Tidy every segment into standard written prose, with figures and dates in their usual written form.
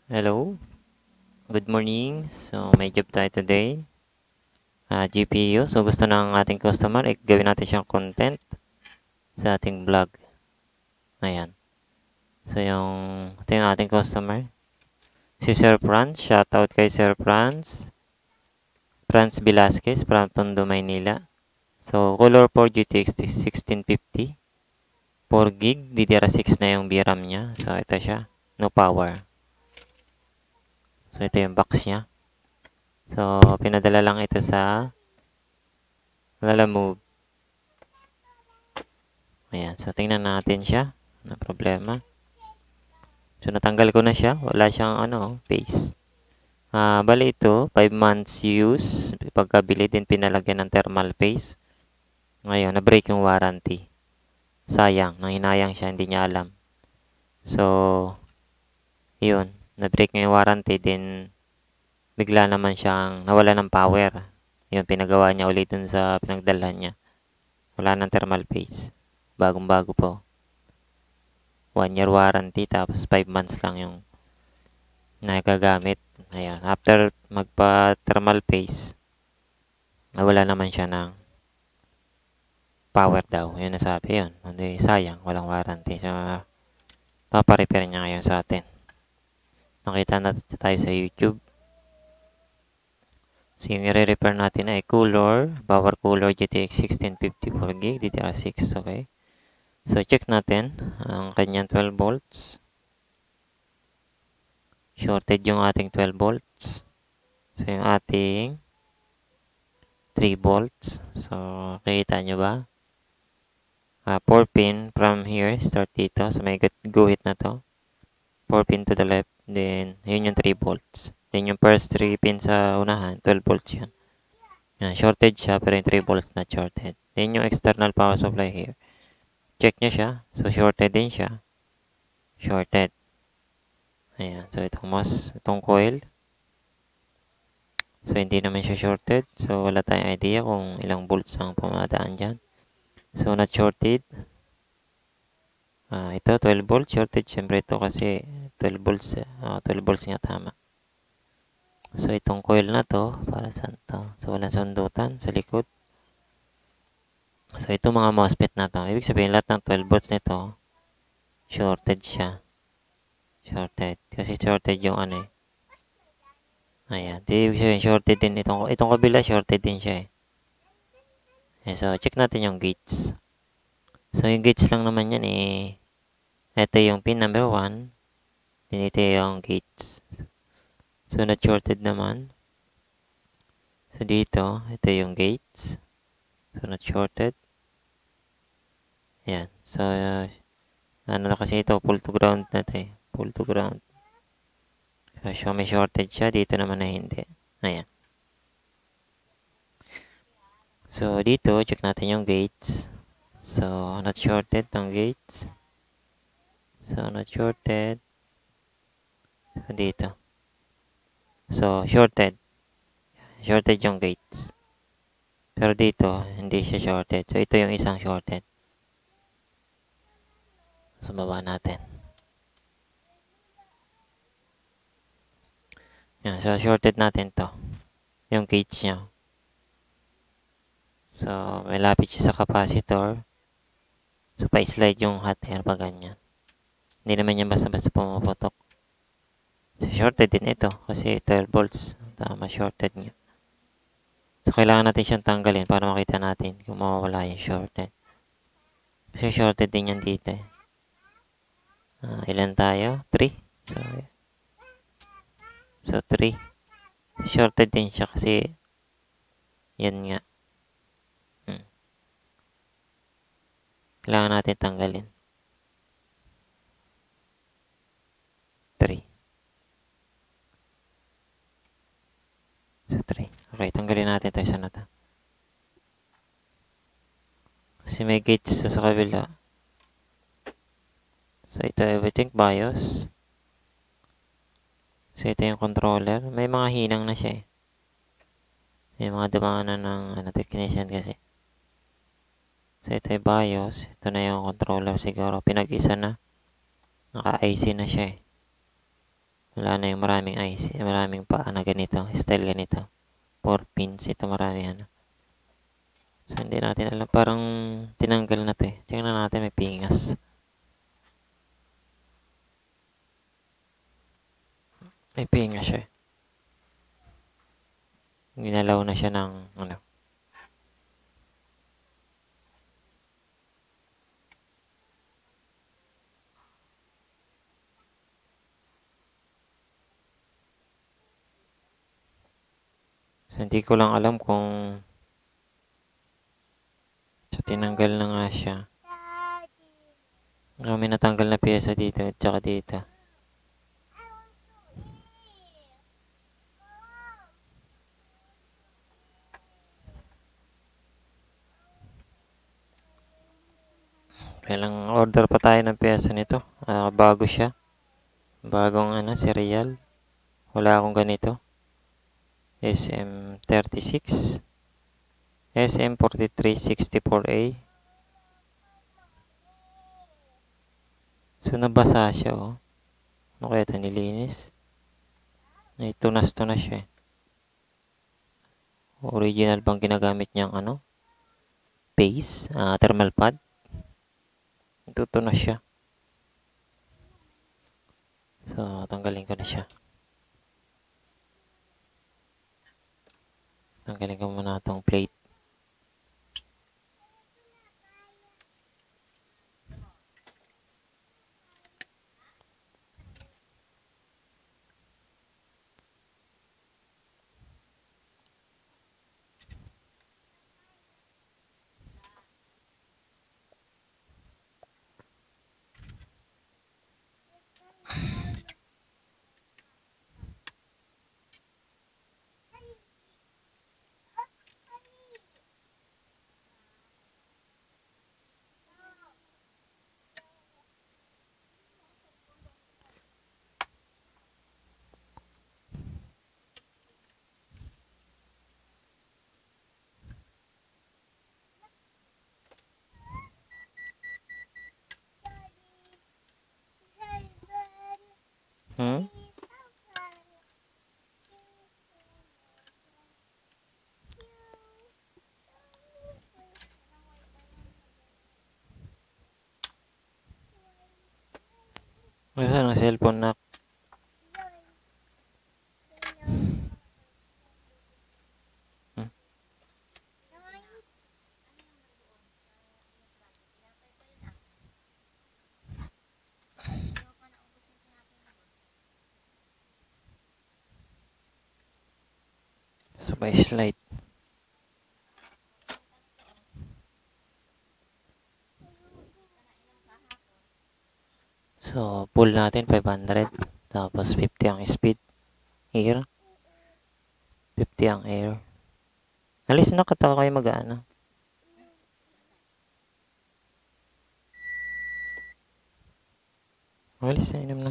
Hello, good morning. So, may job tayo today. GPU. So, gusto ng ating customer, gawin natin siyang content sa ating vlog. Ayan. So, ito yung ating customer. Si Sir Franz. Shoutout kay Sir Franz. Franz Velasquez from Tondo, Maynila. So, color for GTX 1650. 4 GB, DDR6 na yung VRAM niya. So, ito siya. No power. So, ito yung box niya. So, pinadala lang ito sa Lalamove. Ayan. So, tingnan natin siya. Ano problema? So, natanggal ko na siya. Wala siyang face. Bali ito, 5 months use. Pagkabili din pinalagyan ng thermal paste. Ngayon, na-break yung warranty. Sayang. Nang hinayang siya, hindi niya alam. So, yun. Na-break yung warranty. Din, bigla naman siyang nawala ng power. Yun, pinagawa niya ulit dun sa pinagdalhan niya. Wala ng thermal paste. Bagong-bago po. 1 year warranty, tapos 5 months lang yung nagagamit. Ayan. After magpa-thermal paste, wala naman siya ng power daw. Yun nasabi yun. Hindi, sayang. Walang warranty. So, paparepair niya ngayon sa atin. Nakita natin tayo sa YouTube. So, yung i-repair natin ay power cooler GTX 1650 4GB DDR6. Okay. So, check natin ang kanyang 12 volts. Shorted yung ating 12 volts. So, yung ating 3 volts. So, kita nyo ba? 4 pin from here. Start dito. So, may guhit na to. 4 pin to the left. Then, yun yung 3 volts. Then, yung first 3 pin sa unahan, 12 volts yan. Yan, shorted siya, pero yung 3 volts na shorted. Then, yung external power supply here. Check nyo siya. So, shorted din siya. Shorted. Ayan. So, itong coil. So, hindi naman siya shorted. So, wala tayong idea kung ilang volts ang pumadaan dyan. So, not shorted. Ito, 12 volts shorted. Siyempre ito kasi 12 volts. 12 volts nga tama. So, itong coil na to, para saan to? So, walang sundutan sa likod. So, ito mga MOSFET na to. Ibig sabihin, lahat ng 12 volts nito, shorted siya. Shorted. Kasi shorted yung ano eh. Ayan. Ibig sabihin, shorted din. Itong kabila, shorted din siya eh. So, check natin yung gates. So, yung gates lang naman yan eh. Ito yung pin number 1. Then, ito yung gates. So, not shorted naman. So, dito, ito yung gates. So, not shorted. Yan. So, ano na kasi ito, pull to ground na ito eh. Pull to ground. So, may shorted siya. Dito naman na hindi. Ayan. So, dito, check natin yung gates. So, not shorted tong gates. So, not shorted. So, dito. So, shorted. Shorted yung gates. Pero dito, hindi siya shorted. So, ito yung isang shorted. So, baba natin. Yan. So, shorted natin to. Yung gauge niya. So, may lapit siya sa capacitor. So, pa-slide yung hot air pa ganyan. Hindi naman yan basta-basta pumaputok. So, shorted din ito. Kasi 12 volts. Tama, shorted niya. So, kailangan natin siyang tanggalin para makita natin kung mawawala yung shorted. Kasi shorted din yan dito eh. Ilan tayo? 3. So 3. Shorted din siya kasi yan nga. Kailangan natin tanggalin. 3. So 3. Okay, tanggalin natin ito isa na ito. Kasi may gates sa kabila. So ito everything BIOS. So ito yung controller. May mga hinang na siya eh. May mga dumangan ng technician kasi. So ito yung BIOS. Ito na yung controller siguro. Pinag-isa na. Naka-IC na siya eh. Wala na yung maraming IC, maraming paa na ganito, style ganito. 4 pins, ito marami ano. So, hindi natin alam, parang tinanggal na to eh. Tingnan natin, may pingas. May pingas siya eh. Ginalaw na siya ng, ano. So, hindi ko lang alam kung so, tinanggal na nga siya. May natanggal na pyesa dito at saka dito. Kailang order pa tayo ng pyesa nito. Bago siya. Bagong ano, serial. Wala akong ganito. SM36. SM4364A. So, nabasa siya, oh. Ano kaya ito nilinis? Ay, tunas-tunas siya, eh. Original bang ginagamit niyang, ano? Paste? Thermal pad? Tutunas siya. So, tanggalin ko na siya. Tanggalin ko muna itong plate. Hmm? Nasaan ang cellphone na? Hmm? Sabay slide. So, pull natin 500. Tapos 50 ang speed. Air. 50 ang air. Alis na kataka kayo mag-ano. Alis na, inom na.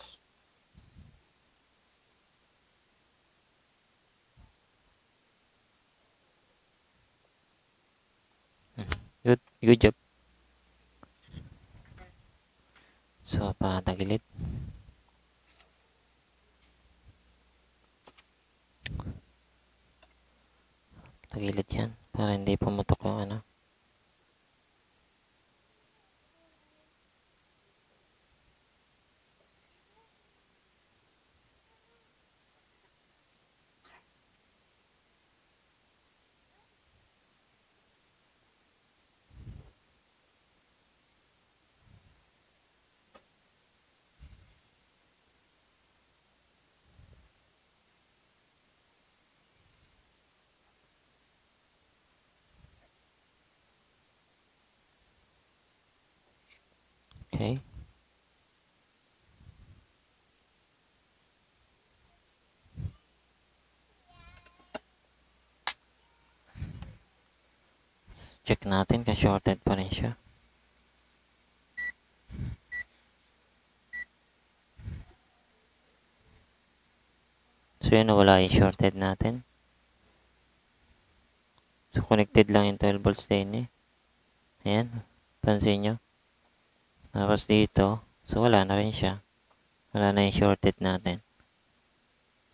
Good job. So, patagilid. Tagilid yan. Para hindi pumutok yung ano. Okay. Check natin kung shorted pa rin siya. So, yun, nawala yung shorted natin. So, connected lang yung 12 volts din eh. Ayan. Pansin nyo. Tapos dito. So, wala na rin siya. Wala na yung shorted natin.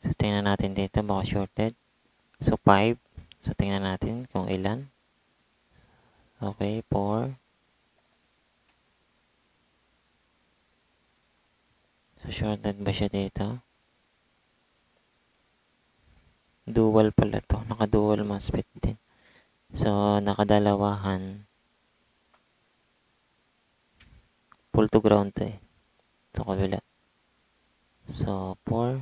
So, tingnan natin dito, baka shorted. So, 5. So, tingnan natin kung ilan. Okay, 4. So, shorted ba siya dito? Dual pala to. Naka-dual MOSFET din. So, nakadalawahan. Pull to ground to eh. Sa kabila. So, 4.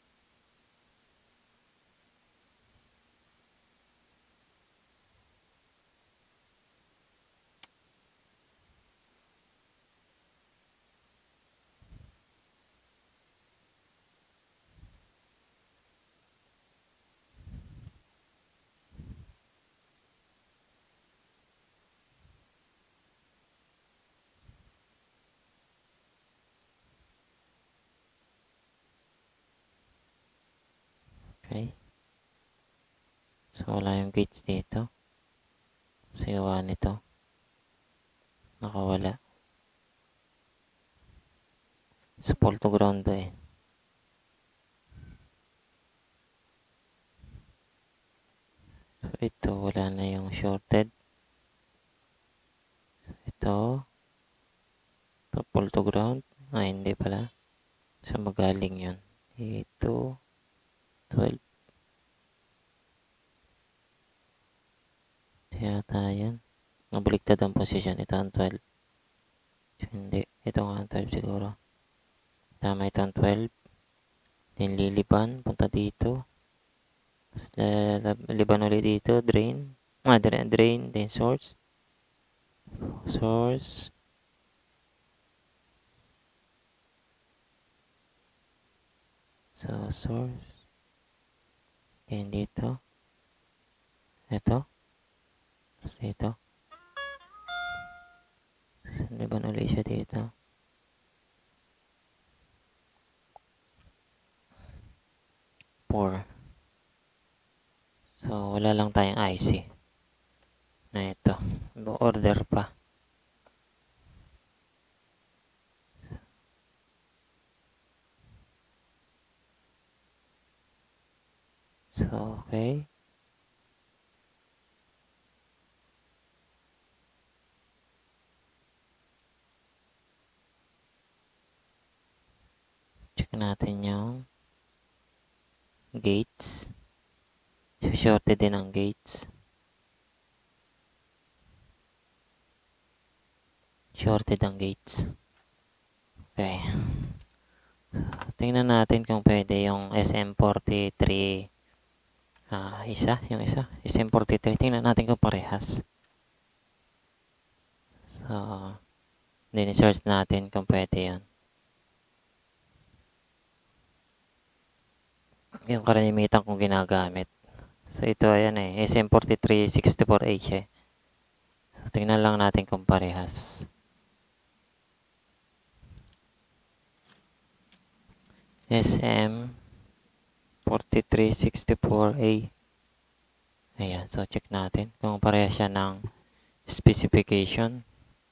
Okay. So, wala yung gates dito. Kasi gawa nito. Nakawala. So, pull to ground to eh. So, ito, wala na yung shorted. So, ito. Ito, pull to ground. Ay, hindi pala. Saan magaling yun? Ito. 12. Yata yan. Nabaliktad ang position. Ito ang 12. Hindi. Ito nga ang 12 siguro. Tama, ito ang 12. Then liliban. Punta dito. Tapos liban ulit dito. Drain. Drain. Then source. Source. So, source. Then dito. Ito. Tapos dito. Liban ulit siya dito. So, wala lang tayong IC. Na ito. Order pa. So, okay. Check natin yung gates. Shorted din ang gates. Shorted ang gates. Okay. Tingnan natin kung pwede yung SM43 yung isa SM43. Tingnan natin kung parehas. So, din-search natin kung pwede yun. Yung karamitan kong ginagamit. So, ito ayan eh. SM43 64H eh. So, tingnan lang natin kung parehas. SM4364A. Ayan, so check natin kung parehas siya ng specification.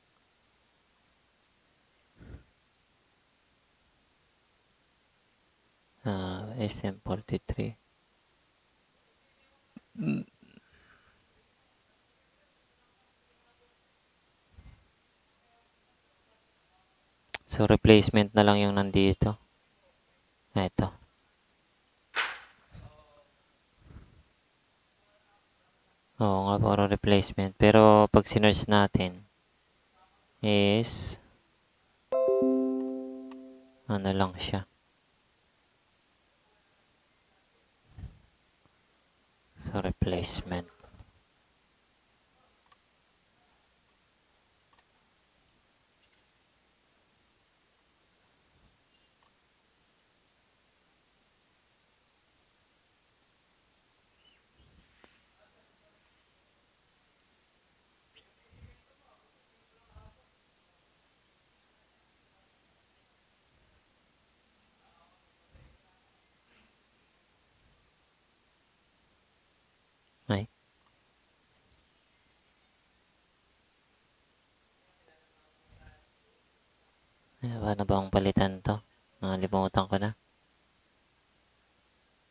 SM43. So, replacement na lang yung nandito. Ito. Oo nga, puro replacement. Pero, pag sinerge natin, is, ano lang siya. So, replacement. Ay. Paano ba ang palitan to? Nakalimutan ko na.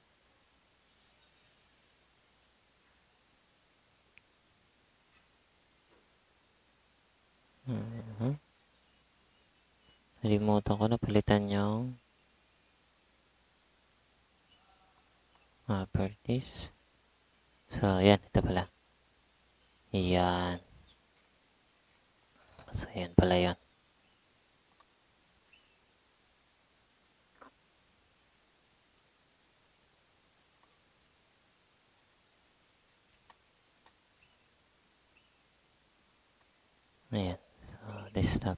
Nakalimutan ko na palitan yung properties. So, yan. Ito pala. Yan. So, yan pala yun. Ayan. So, desktop.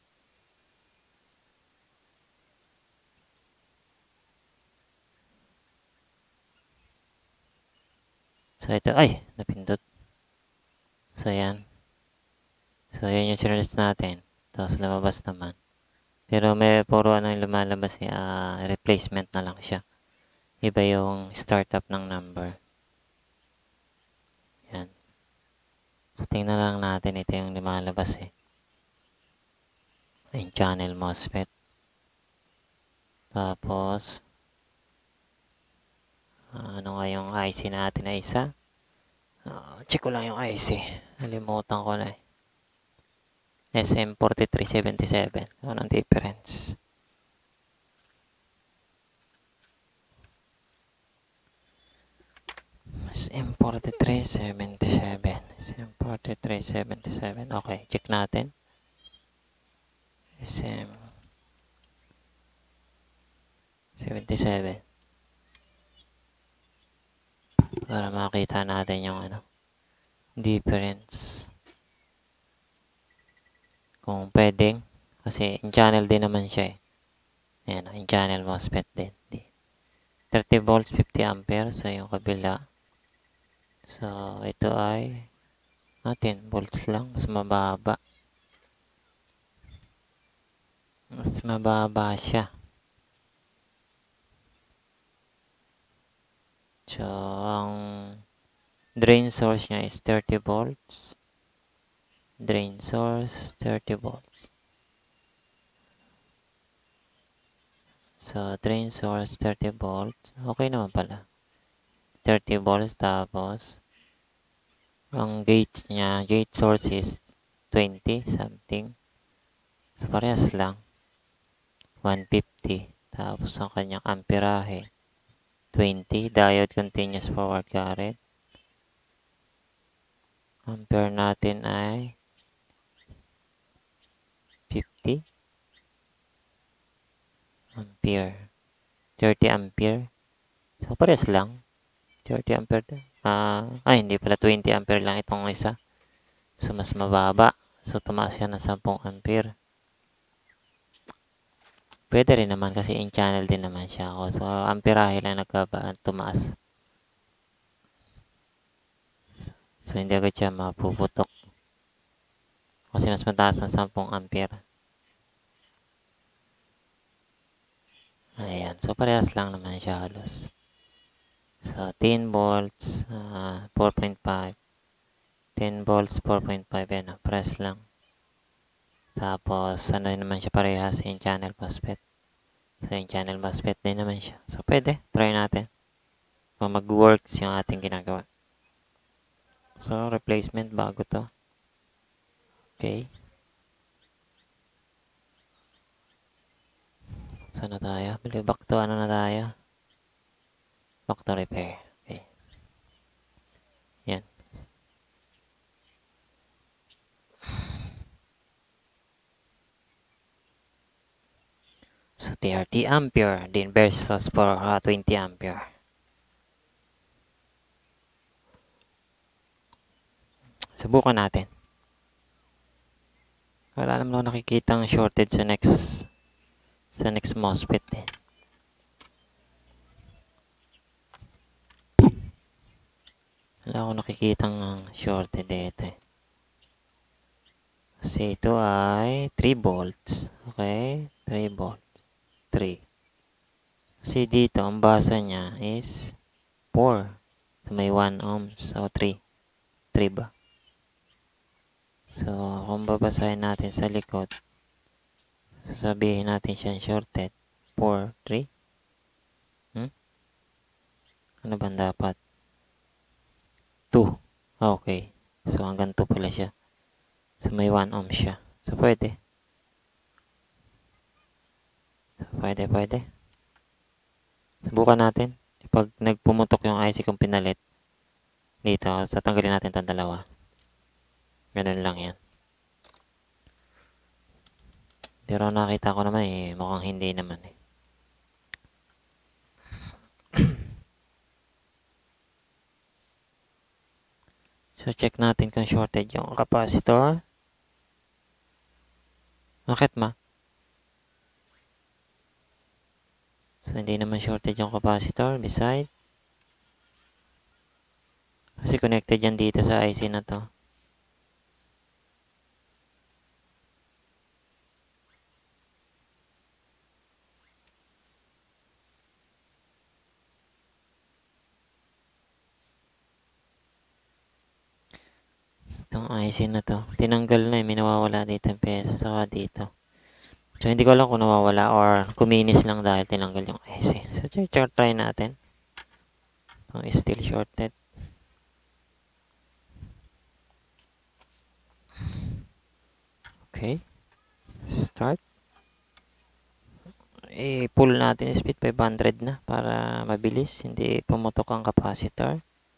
So, ito. Ay! Napindot. So, yan. So, yan yung sinurist natin. Tapos, lumabas naman. Pero may puro ano yung lumalabas replacement na lang siya. Iba yung startup ng number. Yan. So, tingnan lang natin. Ito yung lumalabas Yung channel MOSFET. Tapos, ano nga yung IC natin na isa? Check ko lang yung IC. Nalimutan ko na SM4377. Anong difference? SM4377. SM4377. Okay, check natin. SM77. Para makita natin yung difference. Kung pwedeng. Kasi in-channel din naman siya Ayan, in-channel MOSFET din. 30 volts, 50 ampere. So, yung kabila. So, ito ay 10 volts lang. Mas mababa. Mas mababa siya. So, ang drain source niya is 30 volts. Drain source, 30 volts. So, drain source, 30 volts. Okay naman pala. 30 volts tapos ang gate niya, gate source is 20 something. So, parehas lang. 150. Tapos ang kanyang amperahe, 20. Diode continuous forward current. Ampere natin ay 50. Ampere. 30 ampere. So, parehas lang. 30 ampere. Hindi pala 20 ampere lang itong isa. So, mas mababa. So, tumaas siya ng 10 ampere. Pwede rin naman kasi in-channel din naman siya. So, amperahe lang tumaas. So, hindi agad siya mapuputok. Kasi mas mataas ng 10 ampere. Ayan. So, parehas lang naman siya halos. So, 10 volts, 4.5. 10 volts, 4.5. Yan, press lang. Tapos, ano naman siya parehas in channel MOSFET. So, in channel MOSFET din naman siya. So, pwede. Try natin. Kung mag-works yung ating ginagawa. So, replacement bago to. Okay. Saan na tayo? Back to ano na tayo? Back to repair. Okay. Yan. So, 30 ampere din versus for 20 ampere. Subukan natin. Wala naman ako nakikitang shorted sa next MOSFET Wala ako nakikitang shorted dito Kasi ito ay 3 volts. Okay? 3 volts. 3. Kasi dito, ang basa niya is 4. So, may 1 ohms. O 3. 3 ba? So, kung babasahin natin sa likod, sasabihin natin siya shorted. 4, 3. Ano bang dapat? 2. Okay. So, hanggang 2 pala siya. So, may 1 ohm siya. So, pwede. So, pwede. Subukan natin. Pag nagpumutok yung IC kong pinalit, dito, tatanggalin natin itong dalawa. Ganun lang yan. Pero nakita ko naman mukhang hindi naman So, check natin kung shorted yung capacitor. Bakit ma? So, hindi naman shorted yung capacitor. Beside, kasi connected yan dito sa IC na to. Itong IC na to. Tinanggal na may nawawala dito yung pyesa saka dito. So, hindi ko alam kung nawawala or kuminis lang dahil tinanggal yung IC. So, try natin. Kung still shorted. Okay. Start. I-pull natin speed 500 na para mabilis. Hindi pumutok ang capacitor.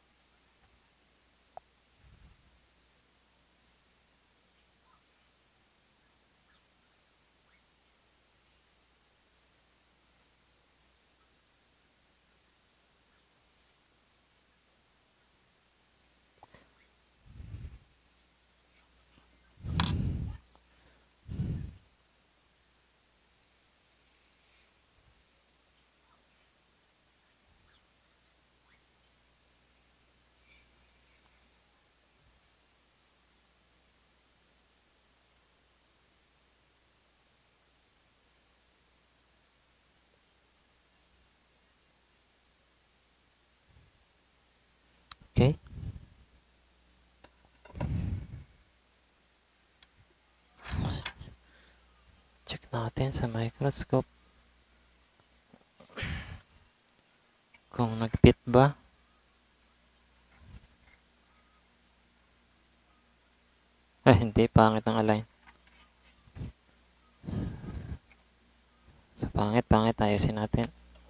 Okay. Check natin sa microscope kung nag-fit ba. Hindi. Pangit ang align. So, pangit. Ayusin natin.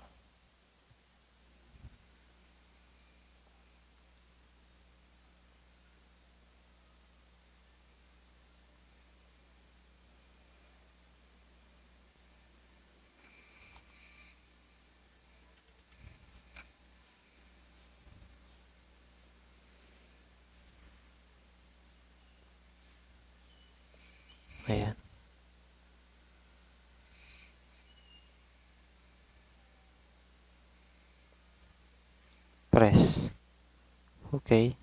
Ayan. Press. Okay.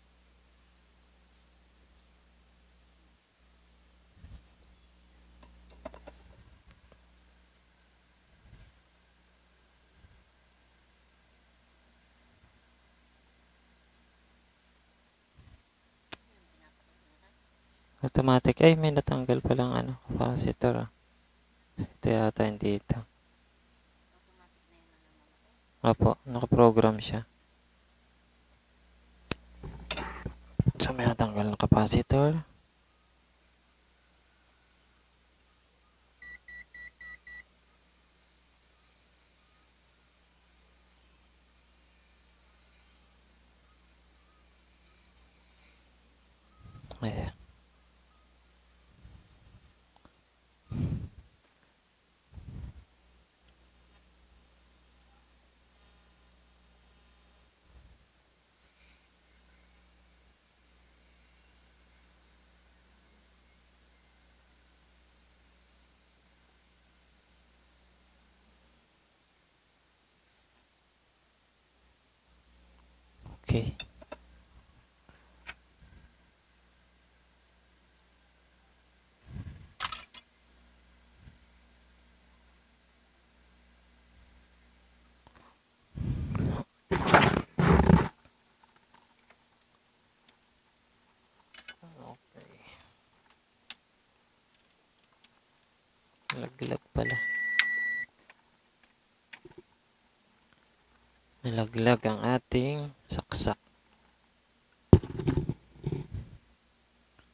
Automatic. Ay, may natanggal palang capacitor. Ito yata hindi ito. Opo, nakaprogram siya. So, may natanggal na capacitor. Ayan. Okay. Nalaglag pala. Nalaglag ang ating saksak.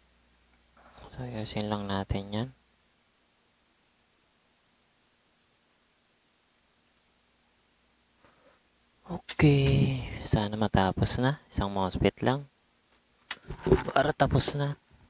So, ayusin lang natin yan. Okay, sana matapos na. Isang MOSFET lang. Para tapos na.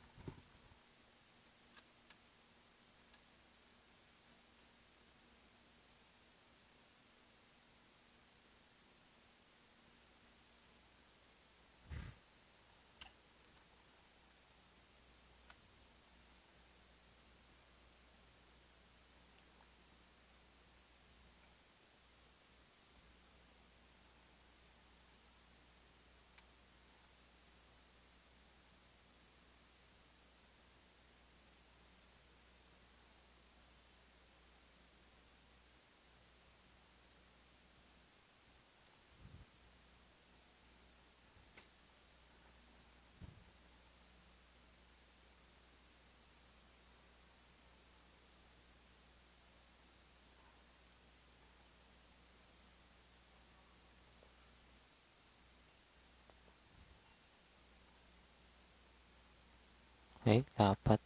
Okay, dapat.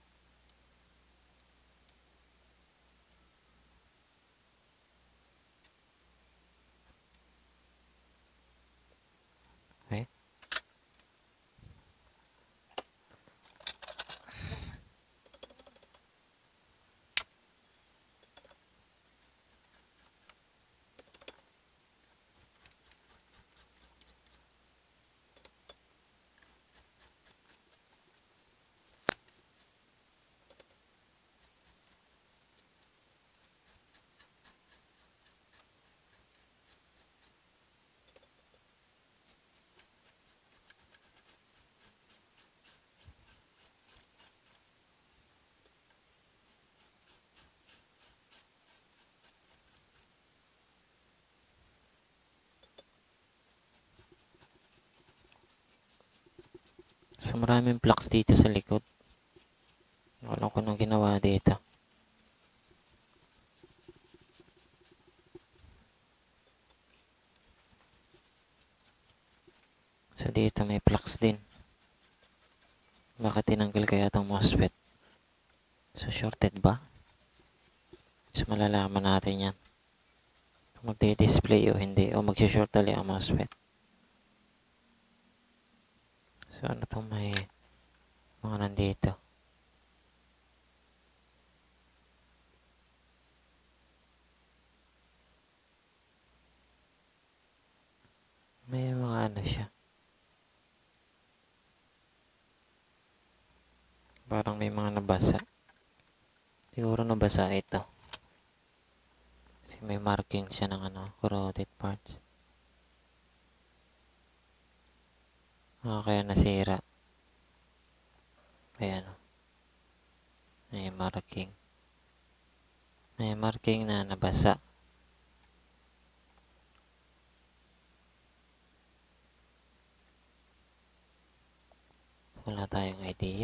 Okay. So, maraming flux dito sa likod. Alam ko nung ginawa dito. So, dito may flux din. Bakit tinanggal kaya itong MOSFET? So, shorted ba? So, malalaman natin yan. Magdi-display o hindi. O mag-short tali ang MOSFET. So, ano itong may mga nandito? May mga ano siya. Parang may mga nabasa. Siguro nabasa ito. Kasi may marking siya ng ano, corroded parts. Kaya nasira. Ayan o. May marking. May marking na nabasa. Wala tayong idea.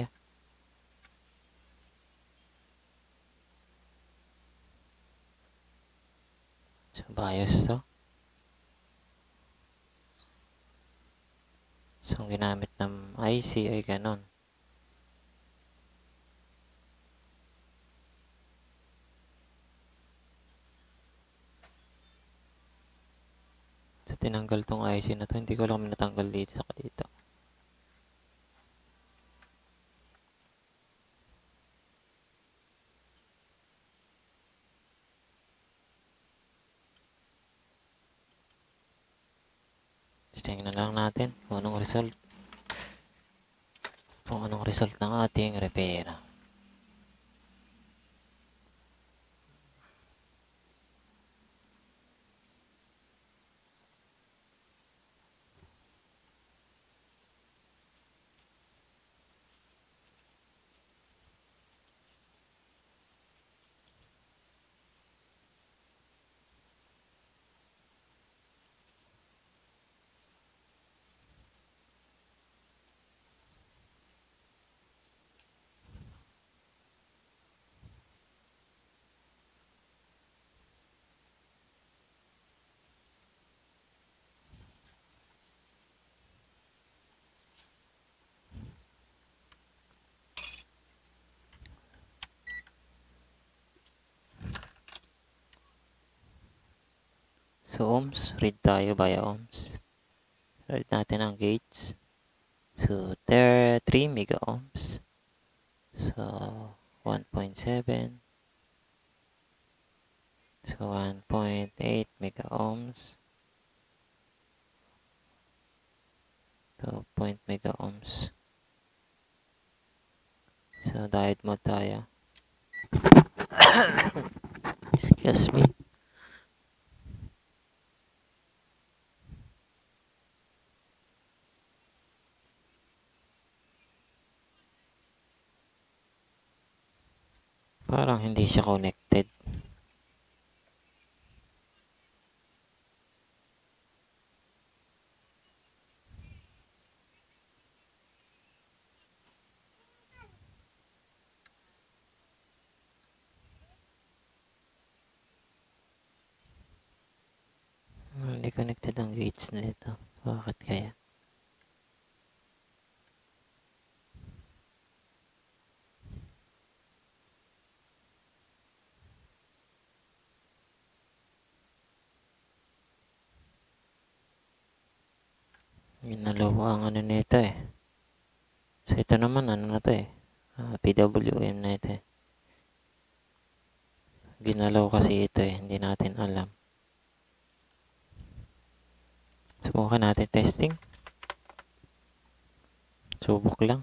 So, BIOS to. So, ang ginamit ng IC ay ganon. So, tinanggal tong IC na to. Hindi ko lang natanggal dito sa dito. Tingnan lang natin kung anong result. Kung anong result ng ating repair. So, ohms, read tayo via ohms. Read natin ang gates. So, there 3 mega ohms. So, 1.7. So, 1.8 mega ohms. 2 mega ohms. So, diode mode tayo. Excuse me. Parang hindi siya connected. Hindi connected ang gates nito. Bakit kaya? Ginalaw ang ano nito eh. So, ito naman, ano na to eh. PWM na ito eh. Ginalaw kasi ito eh. Hindi natin alam. Subukan natin testing. Subok lang.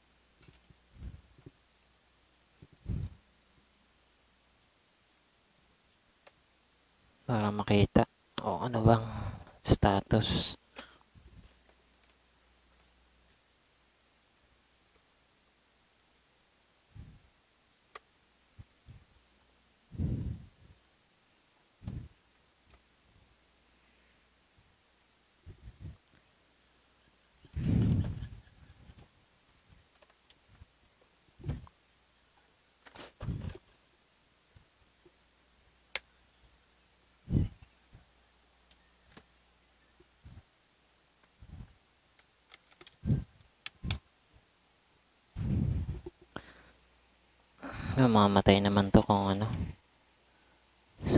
Para makita. O ano bang status. Mamamatay naman to kung ano. So,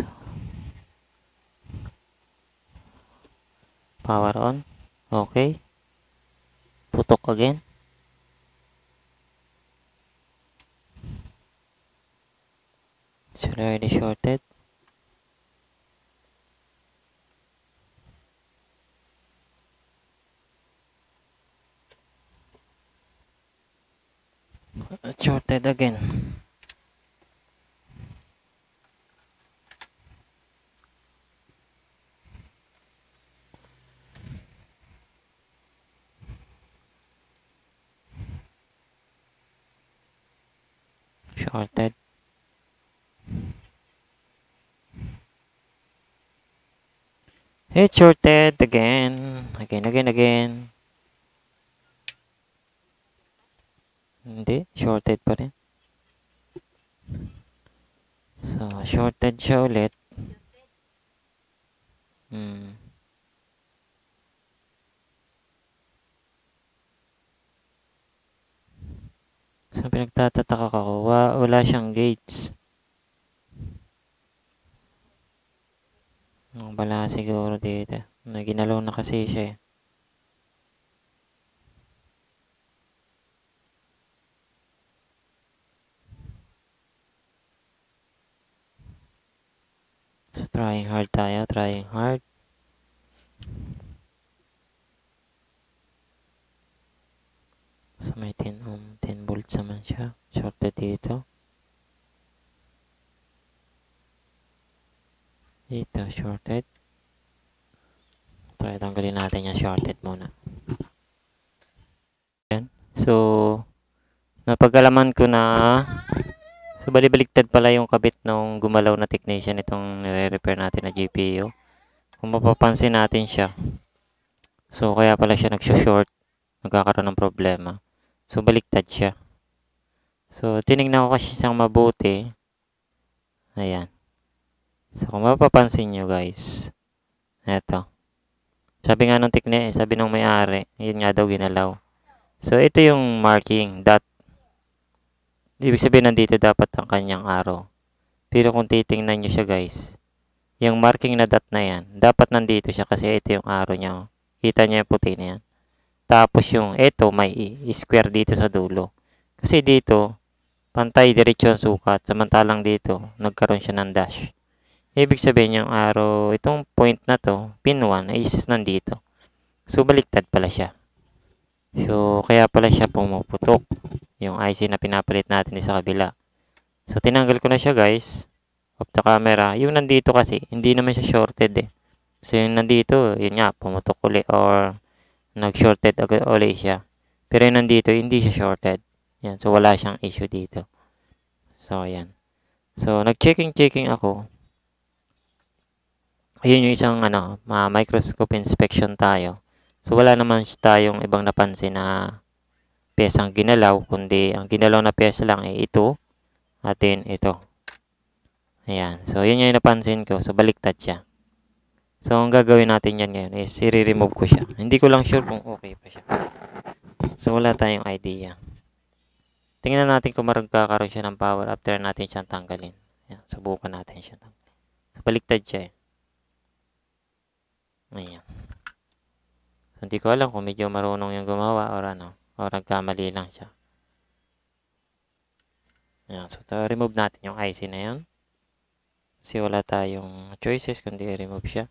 power on. Okay. Putok again. It's already shorted. Shorted again. Shorted. It's shorted again. Again. Hindi. Shorted pa rin. So, shorted siya ulit. So, pinagtatataka ko. Wala siyang gates. Wala siguro dito. Ginalaw na kasi siya eh. So, trying hard tayo. Trying hard. So, may 10 volts naman siya. Shorted dito. Dito, shorted. Try tanggalin natin yung shorted muna. Yan. So, napag-alaman ko na so, balibaligtad pala yung kabit ng gumalaw na technician itong nire-repair natin na GPU. Kung mapapansin natin siya. So, kaya pala siya nag-short. Nagkakaroon ng problema. So, baliktad siya. So, tinignan ko kasi siyang mabuti. Ayan. So, kung mapapansin nyo guys. Eto. Sabi nga nung sabi nung may-ari, yun nga daw ginalaw. So, ito yung marking, dot. Ibig sabihin, nandito dapat ang kanyang arrow. Pero kung titingnan nyo siya guys, Yung marking na dot na yan, dapat nandito siya kasi ito yung arrow niya. Kita niya yung puti na yan. Tapos yung ito, may square dito sa dulo. Kasi dito, pantay diretso ang sukat. Samantalang dito, nagkaroon siya ng dash. Ibig sabihin yung arrow, itong point na to, pin 1, ay is nandito. So, baliktad pala siya. So, kaya pala siya pumuputok. Yung IC na pinapalit natin sa kabila. So, tinanggal ko na siya guys. Off the camera. Yung nandito kasi, hindi naman siya shorted eh. So, yung nandito, yun nga, pumutok uli or nag-shorted agad uli siya. Pero yung nandito, hindi siya shorted. Yan. So, wala siyang issue dito. So, yan. So, nag-checking ako. Ayun yung isang microscope inspection tayo. So, wala naman tayong ibang napansin na pyesang ginalaw, kundi ang ginalaw na pyesa lang ay ito at then ito. Ayan. So, yun yung napansin ko. So, baliktad siya. So, ang gagawin natin yan ngayon is i-remove ko siya. Hindi ko lang sure kung okay pa siya. So, wala tayong idea. Tingnan natin kung magkakaroon siya ng power after natin siyang tanggalin. Ayan. Subukan natin siya. So, baliktad siya eh. Ayan. So, hindi ko alam kung medyo marunong yung gumawa or or nagkamali lang siya. Ayan. So, remove natin yung IC na yan. Kasi wala tayong choices kundi i-remove siya.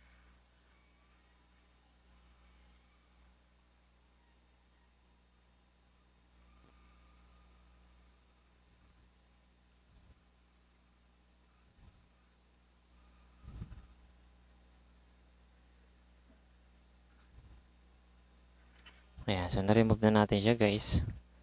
Ayan. So, na-remove na natin siya guys.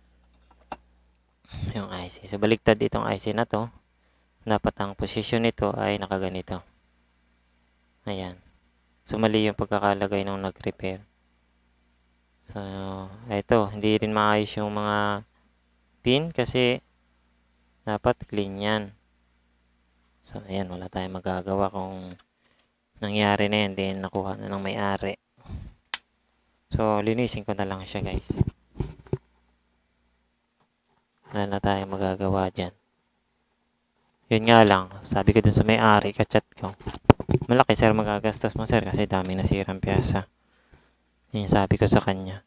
Yung IC. So, baliktad itong IC na to. Dapat ang position nito ay nakaganito. Ayan. So, mali yung pagkakalagay nung nag-repair. So, ito. Hindi rin maayos yung mga pin kasi dapat clean yan. So, ayan. Wala tayong magagawa kung nangyari na yan. Then, nakuha na ng may-ari. So, linisin ko na lang siya guys. Wala na tayong magagawa dyan. Yun nga lang. Sabi ko dun sa may-ari, kachat ko. Malaki sir magagastos mo sir kasi dami nasirang pyesa. Yun sabi ko sa kanya.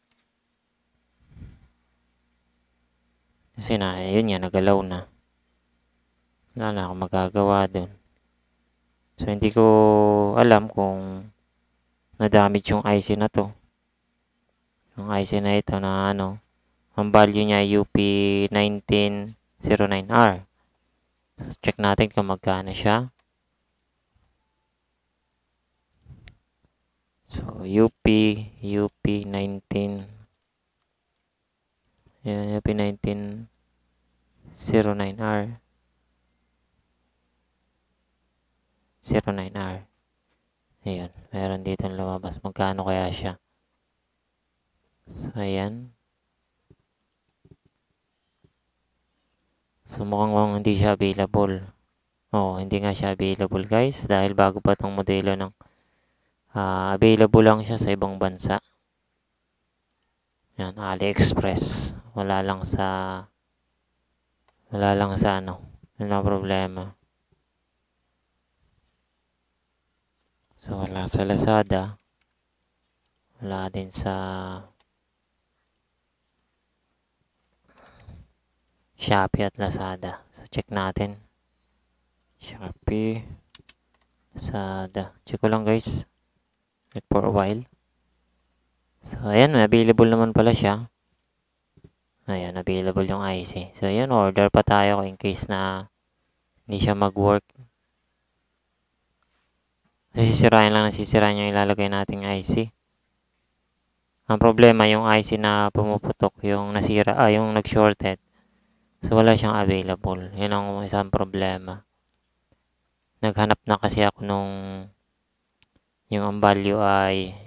Kasi yun nga, nagalaw na. Wala na akong magagawa dun. So, hindi ko alam kung na-damage yung IC na to. Yung IC na ito na ang value niya UP1909R. So, check natin kung magkano siya. So, UP19. Yan, UP1909R. 09R. Ayan, meron dito lumabas. Magkano kaya siya? So, ayan. So, mukhang hindi siya available. Hindi nga siya available guys. Dahil bago pa itong modelo ng available lang siya sa ibang bansa. Yan, AliExpress. Wala lang sa Walang problema. So, wala sa Lazada. Wala din sa Shopee at Lazada. So, check natin. Shopee, Lazada. Check ko lang guys. Wait for a while. So, ayan. Available naman pala siya. Ayan, available yung IC. So, ayan. Order pa tayo in case na hindi siya mag-work. Sisirain yung ilalagay nating IC. Ang problema, yung IC na pumuputok, yung nasira, yung nag-shorted. So, wala siyang available. Yun ang isang problema. Naghanap na kasi ako yung ang value ay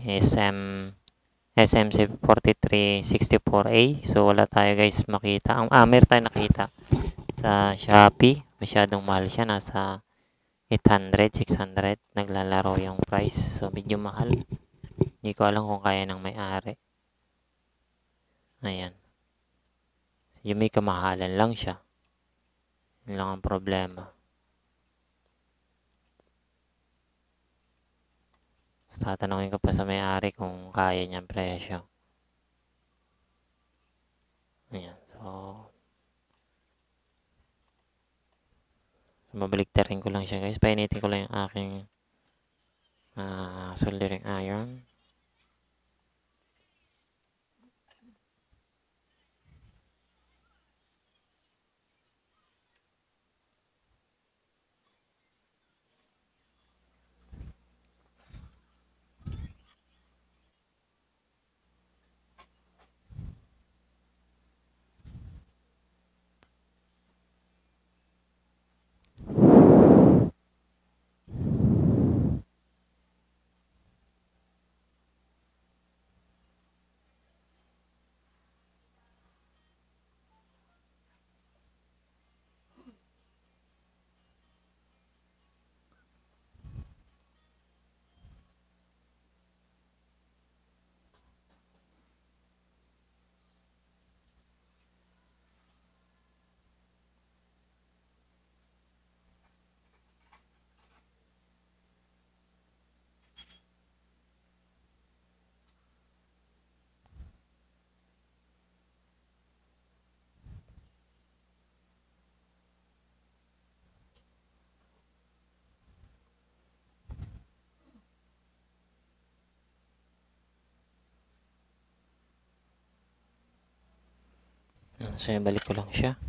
SMC4364A. So, wala tayo guys makita. Meron tayo nakita sa Shopee. Masyadong mahal siya. Nasa 800, 600. Naglalaro yung price. So, medyo mahal. Hindi ko alam kung kaya ng may-ari. Ayan. Yung may kamahalan lang siya. Yun lang ang problema. Tatanungin ko pa sa may-ari kung kaya niyang presyo. Ayan. So, mabaliktarin ko lang siya guys. Painitin ko lang yung aking soldering iron. So, balik ko lang siya.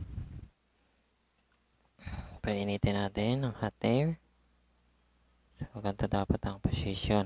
Painitin natin ng hot air. So, ganito dapat ang position.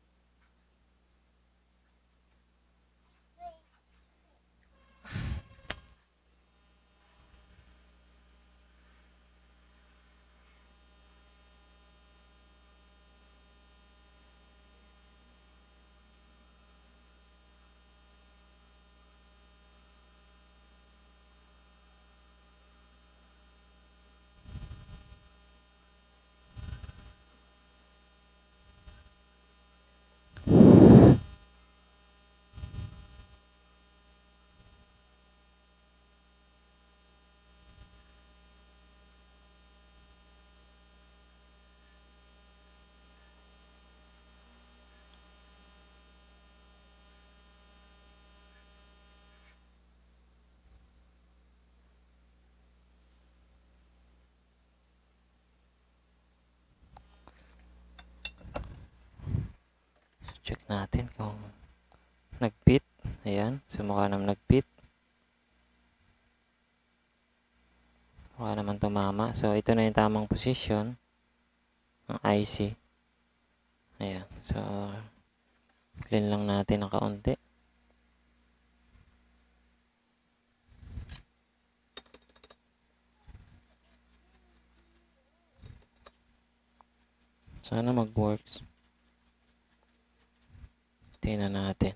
Check natin kung nag-fit. Ayan. So, mukha naman nag-fit. Mukha naman tumama. So, ito na yung tamang position ng IC. Ayan. So, clean lang natin ng kaunti. Sana mag-works. Tingnan natin.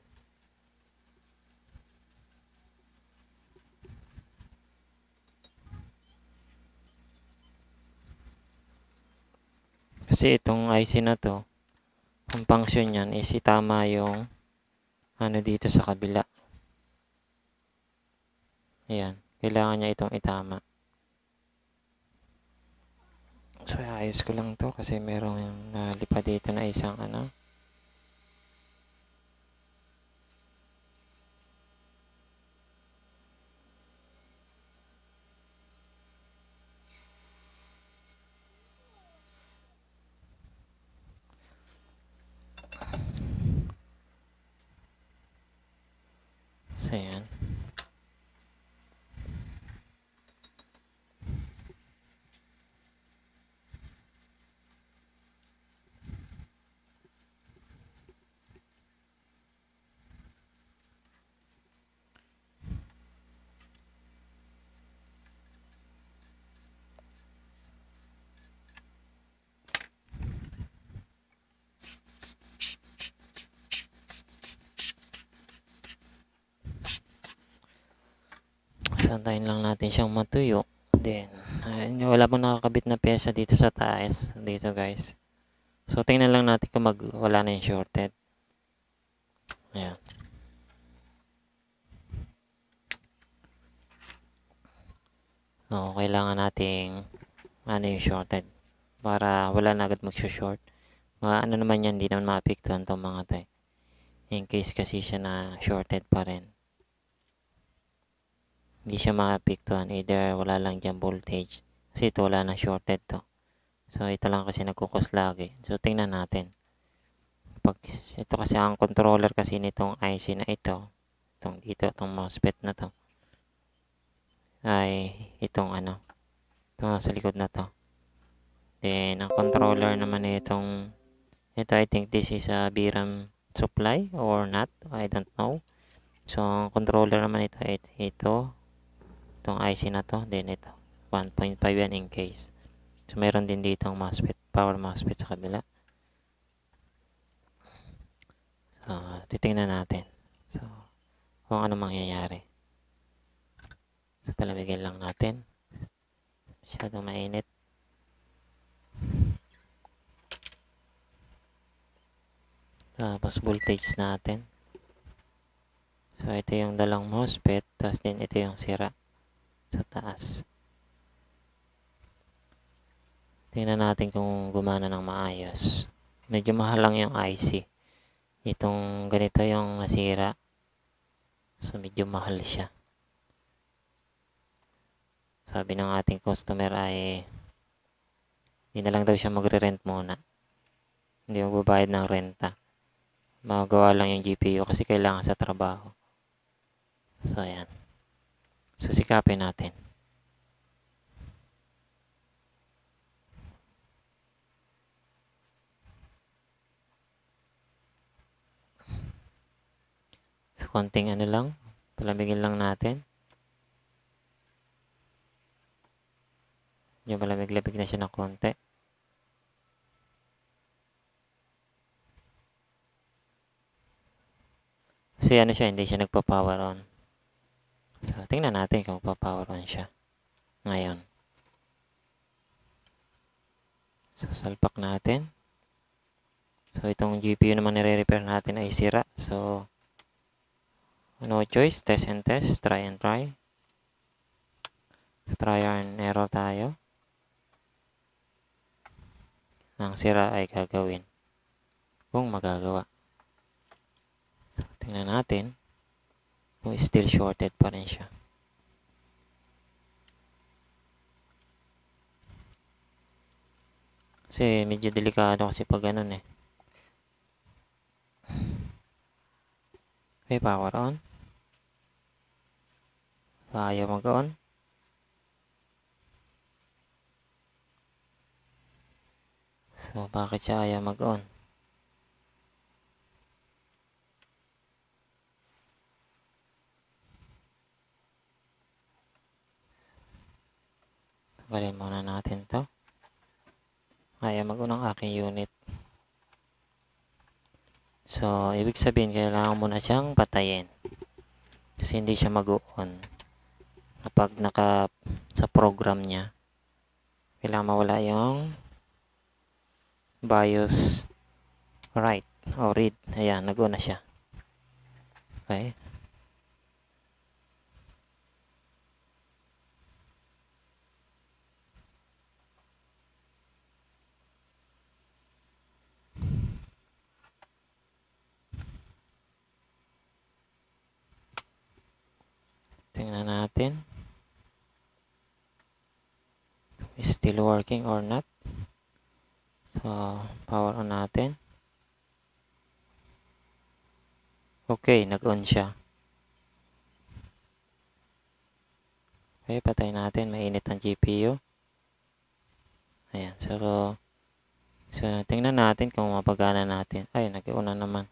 Kasi itong IC na to, ang function niyan is itama yung ano dito sa kabila. Ayan. Kailangan niya itong itama. So, ayos ko lang to kasi merong yung nalipa dito na isang ano. So, ayan. Santayin lang natin siyang matuyo. Then, wala pong nakakabit na pyesa dito sa taas. Dito guys. So, tingnan lang natin kung wala na yung shorted. Ayan. Oo, kailangan nating ano yung shorted. Para wala na agad mag-short. Mga ano naman yan, hindi naman maapektuhan itong mga to eh. In case kasi siya na shorted pa rin. Hindi siya maapektuhan. Either wala lang dyan voltage. Kasi ito wala na shorted to. So, ito lang kasi nagkukos lagi. So, tingnan natin. Pag, ito kasi ang controller kasi nitong IC na ito. Itong dito, itong MOSFET na to. Ay, itong ano. Itong sa likod na to. Then, ang controller naman nitong ito, I think this is a VRAM supply or not. I don't know. So, ang controller naman ito, ito. Itong IC na to. Then, ito. 1.5 yan in case. So, meron din dito ang MOSFET, power MOSFET sa kabila. So, titingnan natin. So, kung ano mangyayari. So, palamigin lang natin. Masyadong mainit. Tapos, voltage natin. So, ito yung dalang MOSFET. Tapos din, ito yung sira sa taas. Tingnan natin kung gumana ng maayos. Medyo mahal lang yung IC. Itong ganito yung nasira. So, medyo mahal siya. Sabi ng ating customer ay hindi na lang daw siya magre-rent muna. Hindi magbabayad ng renta. Magagawa lang yung GPU kasi kailangan sa trabaho. So, ayan. So, sikapin natin. So, konting ano lang. Palamigin lang natin. Yung malamig-lamig na siya ng konti. Kasi ano siya, hindi siya nagpa-power on. So, tingnan natin kung pa-power on siya. Ngayon. So, salpak natin. So, itong GPU naman nire-repair natin ay sira. So, no choice. Test and test. Try and try. Try and error tayo. Ang sira ay gagawin. Kung magagawa. So, tingnan natin. Kung still shorted pa rin siya. Kasi medyo delikado kasi pag ganun eh. Okay, power on. So, ayaw mag-on. So, bakit siya ayaw mag-on? Tanggalin muna natin to. Ayaw mag-on ang aking unit. So, ibig sabihin, kailangan mo na siyang patayin. Kasi hindi siya mag-on. Kapag sa program niya, kailangan mawala yung BIOS write o read. Ayan, nag-on na siya. Okay. Tingnan natin. Is still working or not. So, power on natin. Okay, nag-on siya. Okay, patay natin. Mainit ang GPU. Ayan, so tingnan natin kung mapagana natin. Ay, nag-on na naman.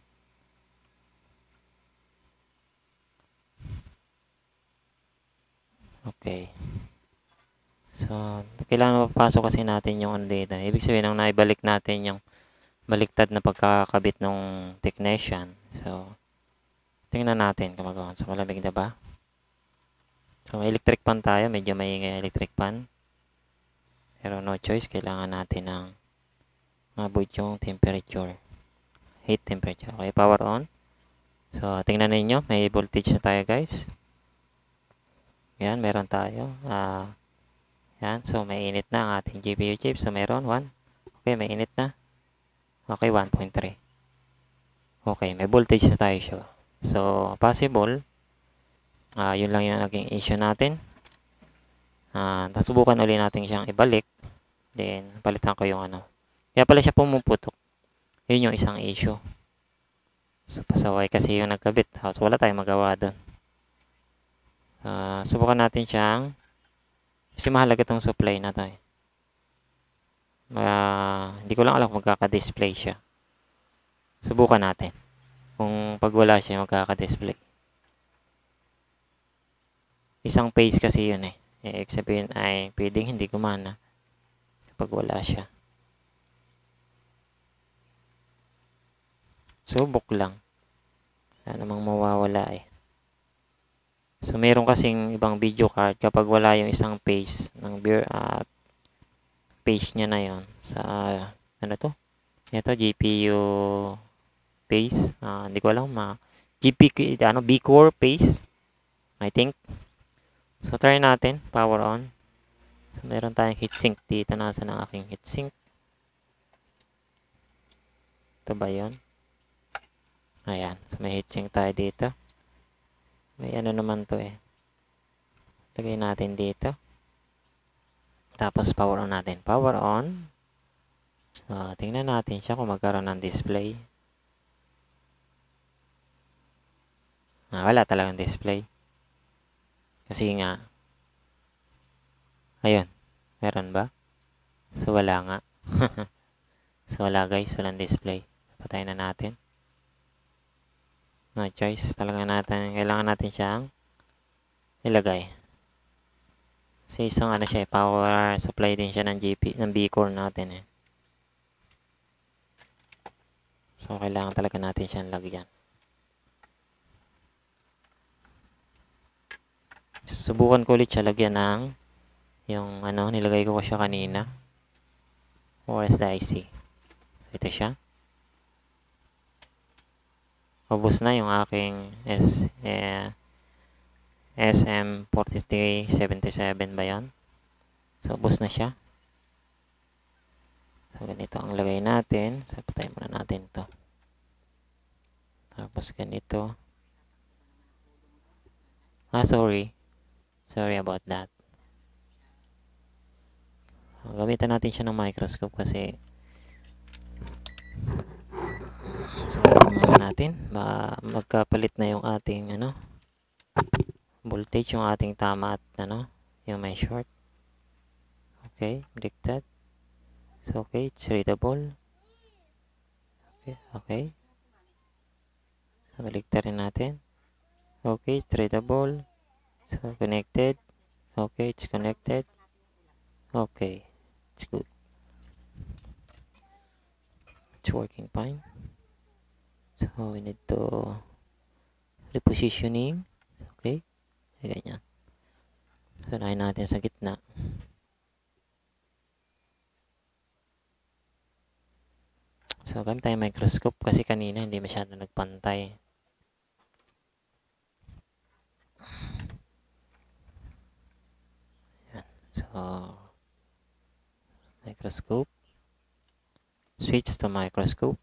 Okay. So, kailangan mapapasok kasi natin yung on data. Ibig sabihin, nang naibalik natin yung baliktad na pagkakabit ng technician. So, tingnan natin kung magawa. So, malamig na ba? So, may electric pan tayo. Medyo maingay electric pan. Pero no choice. Kailangan natin ng mabuit yung temperature. Heat temperature. Okay, power on. So, tingnan ninyo. May voltage na tayo, guys. Yan, meron tayo. Yan, so may init na ang ating GPU chip. So, meron 1. Okay, may init na. Okay, 1.3. Okay, may voltage na tayo siya. So, possible, yun lang yung naging issue natin. Subukan ulit natin siyang ibalik. Then, palitan ko yung ano. Kaya pala siya pumuputok. Yun yung isang issue. So, pasaway kasi yung nagkabit. So, wala tayong magawa doon. Subukan natin siyang kasi mahalaga itong supply na tayo. Hindi ko lang alam kung magkaka-display siya. Subukan natin. Kung pag wala siya, magkaka-display. Isang phase kasi yun eh. Ibig sabihin ay pwedeng hindi gumana kapag wala siya. Subok lang. Wala namang mawawala eh. So, meron kasing ibang video card kapag wala yung isang phase ng phase niya na yon sa ano to? Ito, GPU phase. Hindi ko alam B-core phase. I think. So, try natin. Power on. So, meron tayong heatsink dito. Nasaan ang aking heatsink? Ito ba yun? Ayan. So, may heatsink tayo dito. May ano naman to eh. Lagay natin dito. Tapos, power on natin. Power on. So, tingnan natin siya kung magkaroon ng display. Wala talagang display. Kasi nga, ayun. Meron ba? So, wala nga. So, wala guys. Walang display. Patayin na natin. No choice. Kailangan natin siyang ilagay. Kasi isang ano siya, power supply din siya ng B-core natin eh. So, kailangan talaga natin siyang lagyan. Subukan ko ulit siya lagyan ng yung ano, nilagay ko siya kanina. Where's the IC? Ito siya. Ubus na yung aking SM4377 ba yun? So, ubus na siya. So, ganito ang lagay natin. So, patayin muna natin to. Tapos, ganito. Sorry. Sorry about that. Gamitan natin siya ng microscope kasi so, muna natin. Magkapalit na yung ating voltage, yung ating tama at yung may short. Okay, baliktad. So, okay, it's readable. Okay. So, baliktad rin natin. Okay, it's readable. So, connected. Okay, it's connected. Okay, it's good. It's working fine. So, we need to repositioning. Okay, ganyan. So, nahin natin sa gitna. So, gamit tayo microscope kasi kanina hindi masyado nagpantay. Yan. So, microscope. Switch to microscope.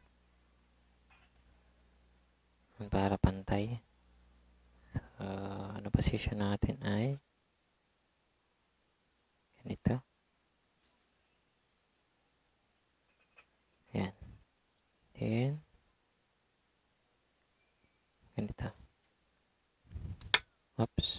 Para pantay. So, ano position natin ay ganito. Yan. Then, ganito. Oops.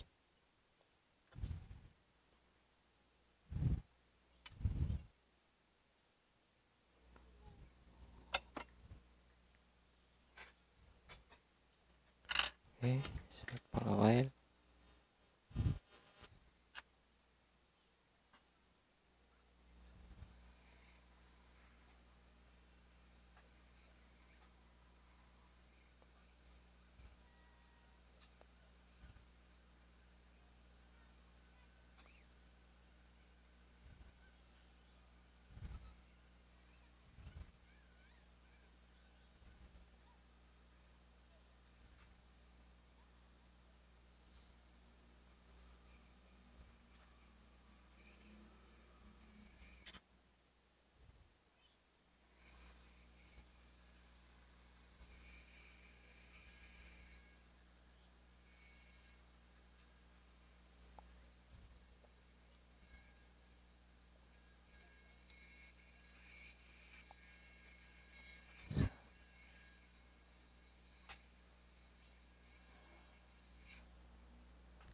Okay, so for a while.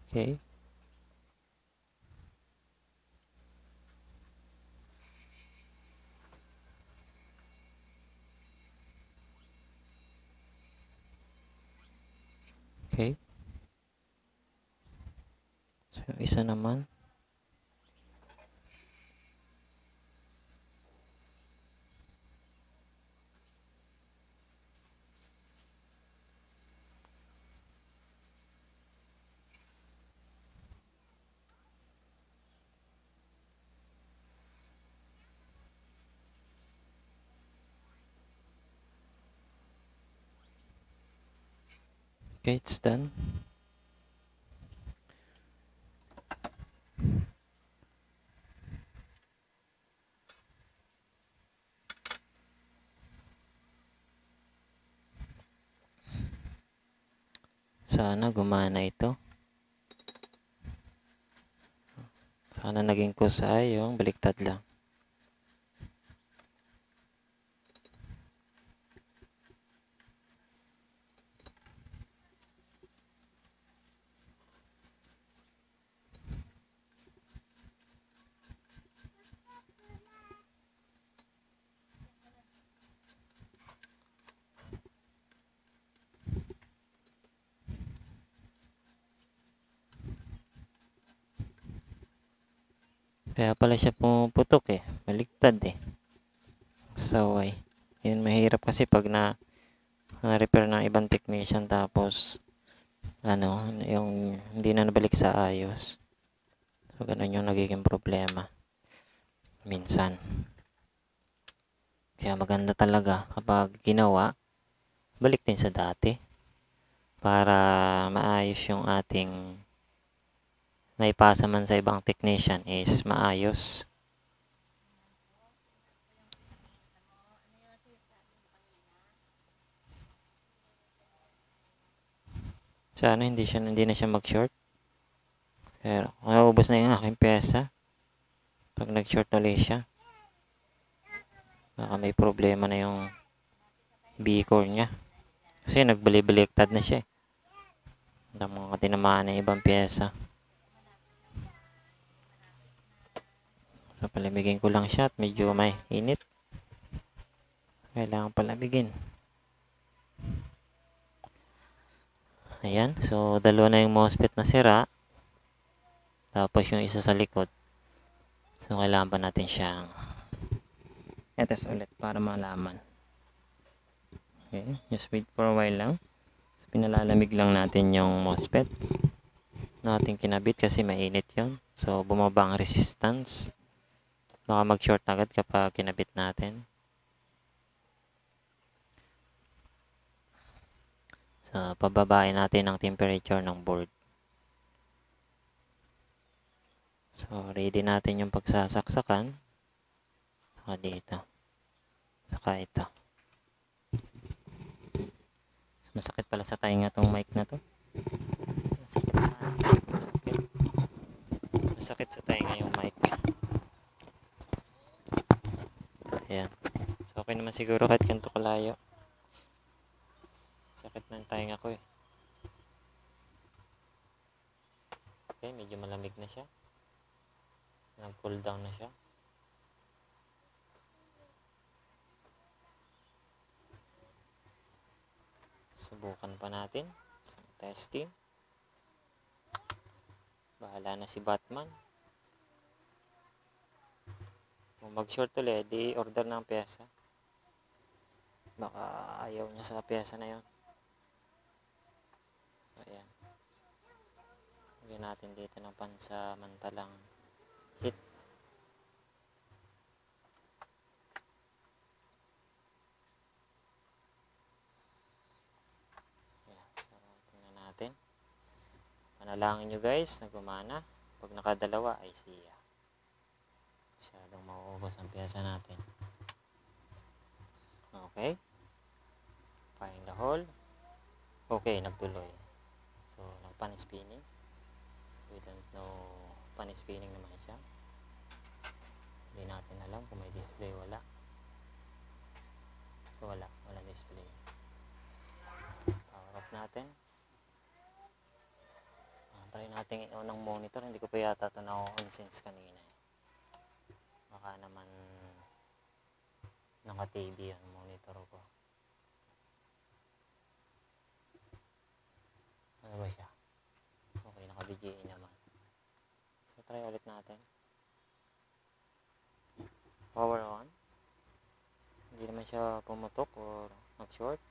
Okay. Okay. So, isa naman. Okay, it's done. Sana gumana ito. Sana naging kusay yung baliktad lang. Kaya pala siya pumuputok eh. Baliktad eh. Saway. Yun mahirap kasi pag na-repair ng ibang technician tapos ano, yung hindi na nabalik sa ayos. So, ganun yung nagiging problema. Minsan. Kaya maganda talaga kapag ginawa, balik din sa dati. Para maayos yung ating naipasa man sa ibang technician is maayos. Sana hindi na siya mag-short. Pero naubos na yung aking pyesa. Pag nag-short ulit siya. Baka may problema na yung B-core niya. Kasi nagbali-baliktad na siya. Ang mga tinamaan ng ibang pyesa. So palamigin ko lang siya at medyo may init. Kailangan palamigin. Ayan. So dalawa na yung MOSFET na sira. Tapos yung isa sa likod. So kailangan pa natin siyang i-test ulit para malaman. Okay. Just wait for a while lang. So, pinalalamig lang natin yung MOSFET na ating kinabit kasi mainit yun. So bumaba ang resistance. Baka mag-short agad kapag kinabit natin. So, pababain natin ang temperature ng board. So, ready natin yung pagsasaksakan. Saka dito. Saka ito. So, masakit pala sa tainga tong mic na to. Masakit. Masakit sa tainga yung mic. Ayan. So, okay naman siguro kahit ganito kalayo. Sakit ng tainga ko eh. Okay, medyo malamig na siya. Nag-cool down na siya. Subukan pa natin. Isang testing. Bahala na si Batman. Kung mag-short ulit, di order ng pyesa. Baka ayaw niya sa pyesa na yun. So, ayan. Lagyan natin dito ng pansamantalang heat. Ayan. So, tingnan natin. Manalangin nyo guys na gumana. Pag nakadalawa ay siya. Masyadong mauubos ang pyesa natin. Okay. Find the hole. Okay, nagtuloy. So, nag-pan spinning. We don't know, pan spinning naman siya. Hindi natin alam kung may display, wala. So, wala display. Power off natin. Try natin. ating unang monitor. Hindi ko pa yata ito na-on since kanina. Baka naman naka-TV yung monitor ko. Ano ba siya? Okay, naka-VGA naman. So, try ulit natin. Power on. Hindi naman siya pumutok or nag-short.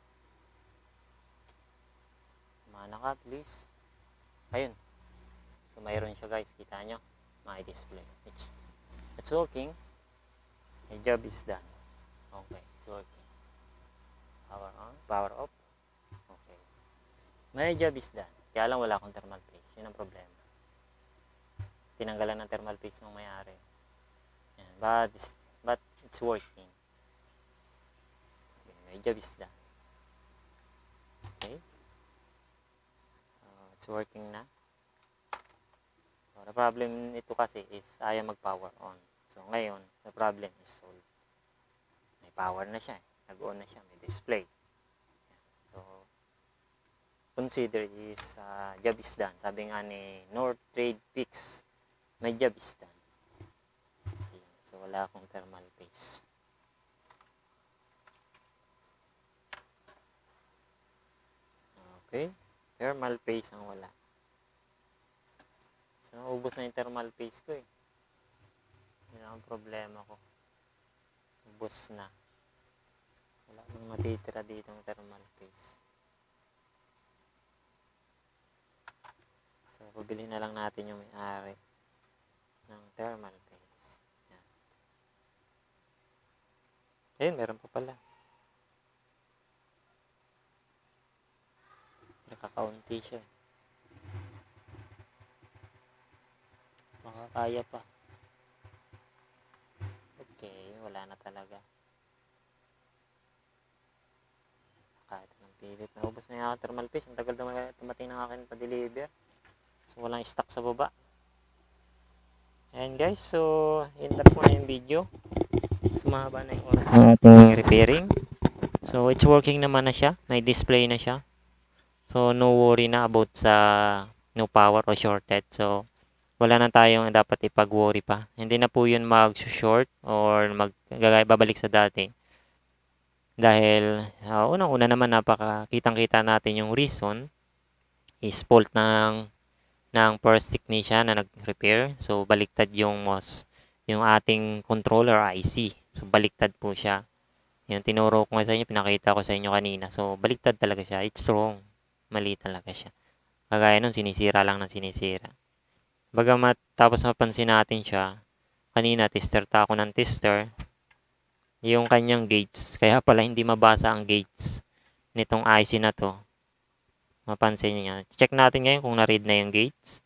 Mana ka, please. Ayun. So, mayroon siya guys. Kita nyo? My display. It's working. My job is done. Okay, it's working. Power on. Power off. Okay. My job is done. Kaya lang wala akong thermal paste. Yun ang problema. Tinanggalan ng thermal paste ng may-ari. But it's working. Okay, my job is done. Okay. It's working na. So, the problem nito kasi is ayaw mag-power on. So, ngayon, the problem is solved. May power na siya. Nag-on na siya. May display. So, consider is job is done. Sabi nga ni North Trade Fix, my job is done. So, wala akong thermal paste. Okay. Thermal paste ang wala. So, naubos na yung thermal paste ko eh. Yun ang problema ko. Ubos na. Wala nang matitira dito ng thermal paste. So, pabili na lang natin yung may-ari ng thermal paste. Yan. Ayun, meron pa pala. Nakakaunti siya. Makakaya pa. Okay, wala na talaga. Kahit ng pilit. Naubos na yung thermal paste. Ang tagal tumating ng akin pa-deliver. So, walang stock sa baba. Ayan guys, so, end up ko na yung video. Sumahaba na yung oras ng ating repairing. So, it's working naman na siya. May display na siya. So, no worry na about sa no power o shorted. So, wala na tayong dapat ipag-worry pa. Hindi na po yun mag-short or babalik sa dati. Dahil, unang-una naman kitang-kita natin yung reason is fault ng first technician na nag-repair. So, baliktad yung ating controller IC. So, baliktad po siya. Yung tinuro ko sa inyo, pinakita ko sa inyo kanina. So, baliktad talaga siya. It's wrong. Mali talaga siya. Kagaya nun, sinisira lang ng sinisira. Bagamat tapos mapansin natin siya, kanina tester ako ng tester, yung kanyang gates. Kaya pala hindi mabasa ang gates nitong IC na to. Mapansin niyo. Check natin ngayon kung na-read na yung gates.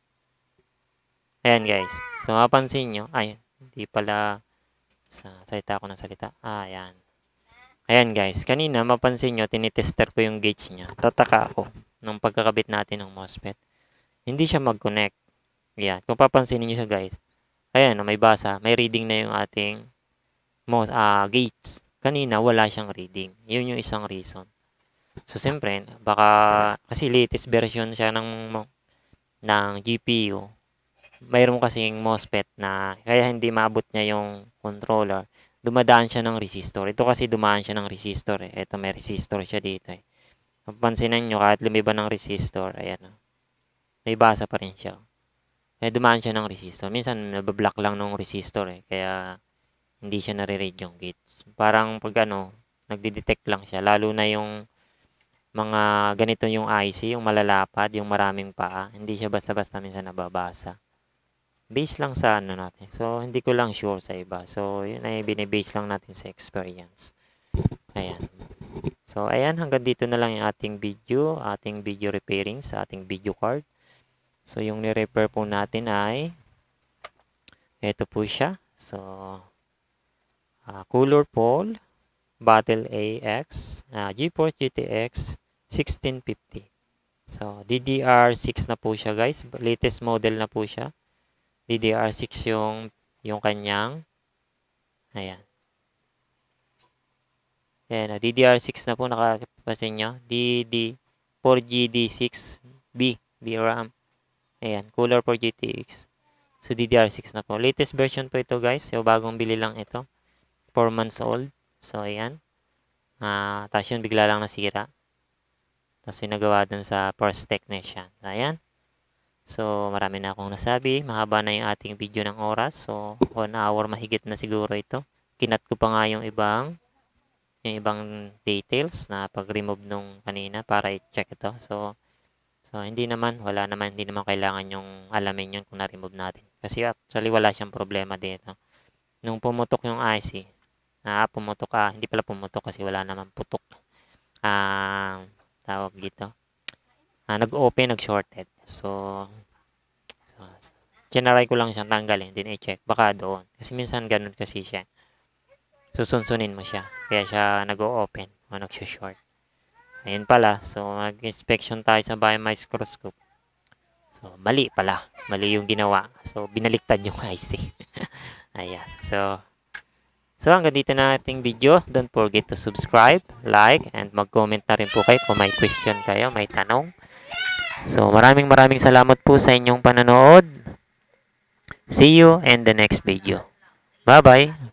Ayan guys. So mapansin nyo, ay, hindi pala salita ako ng salita. Ayan. Ayan guys, kanina mapansin nyo, tinitester ko yung gauge niya. Tataka ako nung pagkakabit natin ng MOSFET. Hindi siya mag-connect. Ayan, kung papansinin nyo siya guys. Ayan, may basa, may reading na yung ating gauge. Kanina wala siyang reading. Yun yung isang reason. So siyempre, baka kasi latest version siya ng GPU. Mayroon kasing MOSFET na kaya hindi maabot niya yung controller. Dumadaan siya ng resistor. Ito kasi dumaan siya ng resistor eh. Ito may resistor siya dito eh. Papansinan nyo kahit lumiba ng resistor, ayan oh. May basa pa rin siya. Kaya dumaan siya ng resistor. Minsan nabablock lang ng resistor eh. Kaya hindi siya nare-read yung gate. Parang pag nagdi-detect lang siya. Lalo na yung mga ganito yung IC, yung malalapad, yung maraming paa. Hindi siya basta-basta minsan nababasa. Base lang sa natin. So, hindi ko lang sure sa iba. So, yun ay binibase lang natin sa experience. Ayan. So, ayan. Hanggang dito na lang yung ating video repairing sa ating video card. So, yung ni-repair po natin ay ito po siya. So, Color Pole Battle AX GeForce GTX 1650. So, DDR6 na po siya guys. Latest model na po siya. DDR6 yung kanyang. Ayan. Ayan, DDR6 na po nakapasin nyo. 4GD6B RAM. Ayan, cooler for GTX. So, DDR6 na po. Latest version po ito, guys. So, bagong bili lang ito. 4 months old. So, ayan. Tapos yun, bigla lang nasira. Tapos yung nagawa dun sa First Technician. Ayan. So, marami na akong nasabi. Mahaba na yung ating video ng oras. So, 1 hour mahigit na siguro ito. Kinat ko pa nga yung ibang details na pag-remove nung kanina para i-check ito. So, hindi naman kailangan yung alamin yun kung na-remove natin. Kasi actually, wala siyang problema dito. Nung pumutok yung IC, hindi pala pumutok kasi wala naman putok. Tawag dito. Nag-open, nag-shorted. So generate ko lang siyang tanggalin, din i-check. Baka doon. Kasi minsan ganun kasi siya. Susunsunin mo siya. Kaya siya nag-open o nag-short. Ayun pala. So, mag-inspection tayo sa biomicroscope. So, mali pala. Mali yung ginawa. So, binaliktad yung IC. Ayan. So, hanggang dito na ating video. Don't forget to subscribe, like, and mag-comment na rin po kayo kung may question kayo, may tanong. So, maraming salamat po sa inyong panonood. See you in the next video. Bye-bye!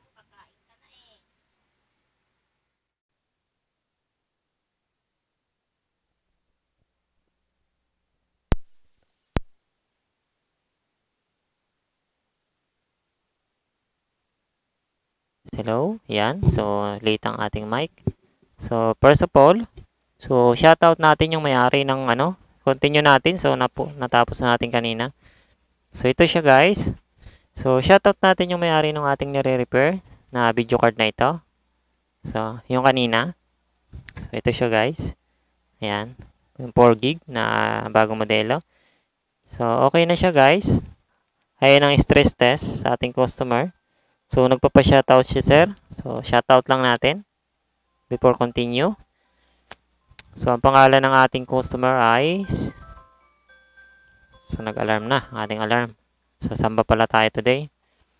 Hello, yan. So, late ang ating mic. So, first of all, shoutout natin yung may-ari ng continue natin. So, natapos na natin kanina. So, ito siya guys. So, shoutout natin yung may-ari ng ating nire-repair na video card na ito. So, yung kanina. So, ito siya guys. Ayan. Yung 4 gig na bagong modelo. So, okay na siya guys. Ayan ang stress test sa ating customer. So, nagpapa-shoutout siya, sir. So, shoutout lang natin before continue. So, ang pangalan ng ating customer ay... So, nag-alarm na. Ating alarm. So, samba pala tayo today.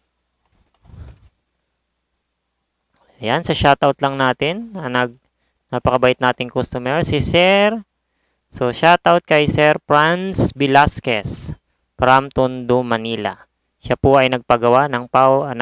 Ayan, sa shoutout lang natin. Napakabait nating customer. Si Sir. So, shoutout kay Sir Franz Velasquez from Tondo, Manila. Siya po ay nagpagawa ng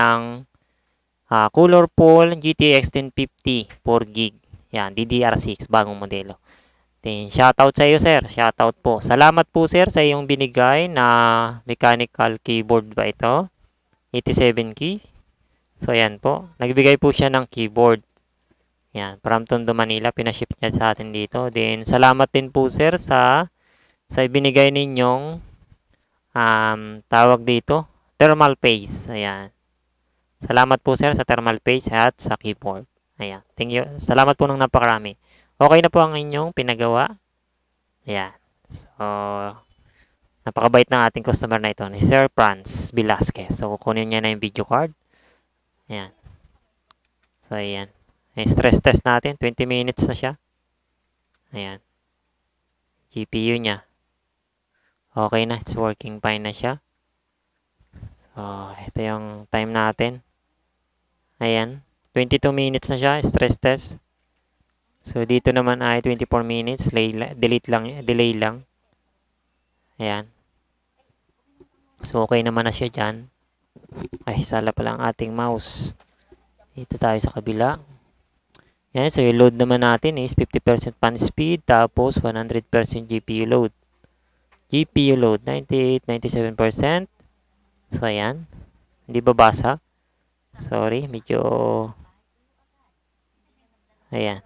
Colorful GTX 1050 4GB. Yan, DDR6, bagong modelo. Then, shoutout sa iyo, sir. Shoutout po. Salamat po, sir, sa iyong binigay na mechanical keyboard ba ito? 87 key. So, yan po. Nagbigay po siya ng keyboard. Yan, from Tondo, Manila. Pinaship niya sa atin dito. Then, salamat din po, sir, sa binigay ninyong tawag dito, thermal paste. Ayan. Salamat po, sir, sa thermal paste at sa keyboard. Ayan. Thank you. Salamat po ng napakarami. Okay na po ang inyong pinagawa. Ayan. So, napakabait ng ating customer na ito, ni Sir Franz Velasquez. So, kukunin niya na yung video card. Ayan. So, ayan. Yung stress test natin, 20 minutes na siya. Ayan. GPU niya. Okay na. It's working fine na siya. So, ito yung time natin. Ayan. 22 minutes na siya. Stress test. So, dito naman ay 24 minutes. Delay lang. Ayan. So, okay naman na siya dyan. Ay, sala pa lang ating mouse. Dito tayo sa kabila. Ayan. So, yung load naman natin is 50% fan speed. Tapos, 100% GPU load. GPU load, 98, 97%. So, ayan. Hindi babasa. Sorry, medyo... Ayan.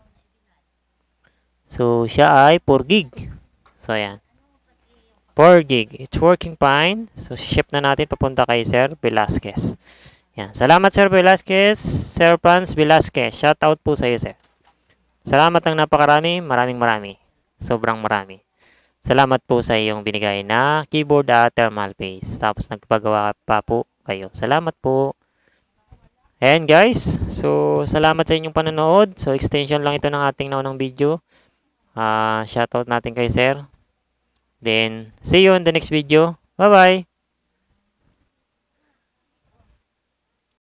So, siya ay 4 gig. So, ayan. 4 gig. It's working fine. So, ship na natin papunta kay Sir Velasquez. Ayan. Salamat, Sir Velasquez. Sir Franz Velasquez. Shoutout po sa iyo, sir. Salamat ng napakarami. Maraming. Sobrang marami. Salamat po sa iyong binigay na keyboard at thermal paste. Tapos nagpagawa pa po kayo. Salamat po. Ayan guys. So, salamat sa inyong panonood. So, extension lang ito ng ating naunang video. Shoutout natin kay sir. Then, see you in the next video. Bye-bye.